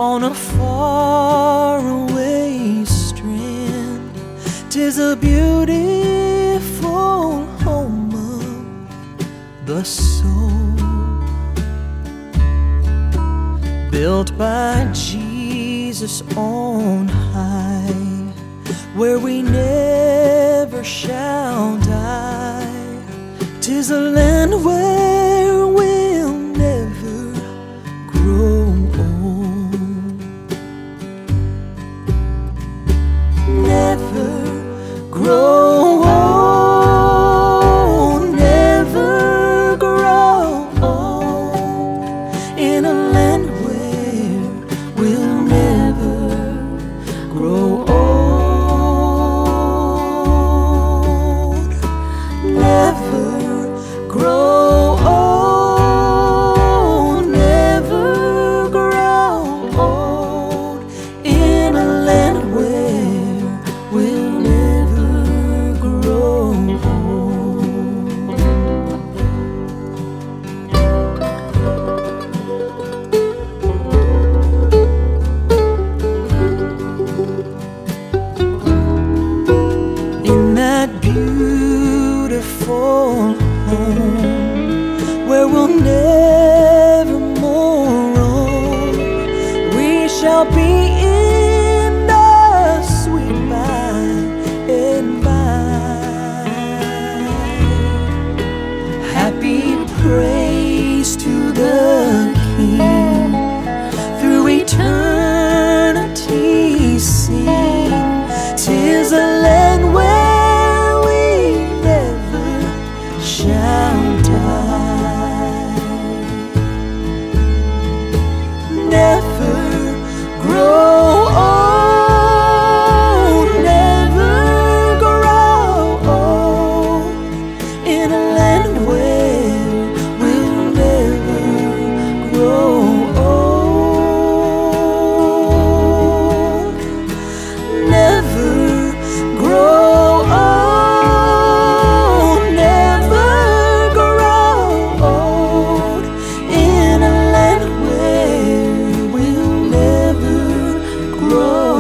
on a faraway strand. 'Tis a beautiful home of the soul, built by Jesus on high, where we never shall die. 'Tis a land where we'll never grow old, never grow old, never grow old, in a land where we'll never grow old, never grow old, never grow old, in a land where we'll never grow old. In that beautiful home where we'll never more roam, we shall be in the sweet by and by. Happy praise to the King, through eternity sing. 'Tis a land where we never shall die, never grow old, never grow old, in a land where we'll never grow old, never grow old, never grow old, in a land where we'll never grow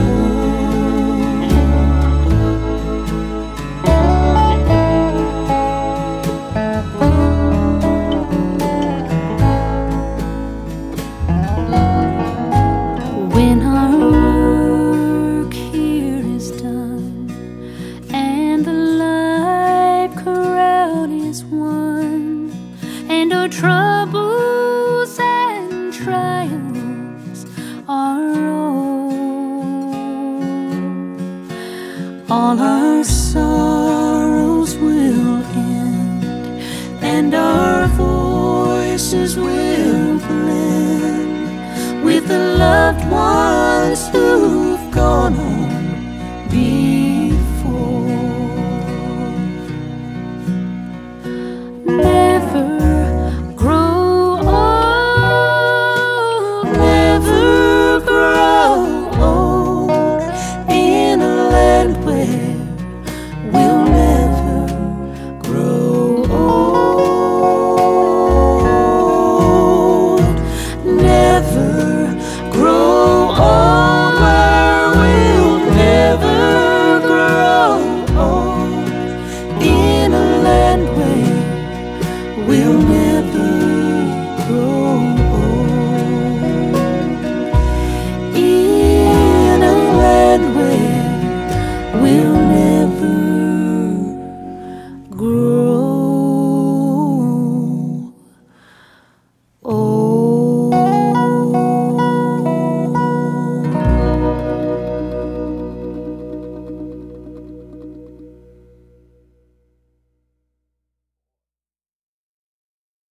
When our work here is done and the life crowd is won, and our troubles and trials are all our sorrows will end, and our voices will blend with the loved ones who've gone on before.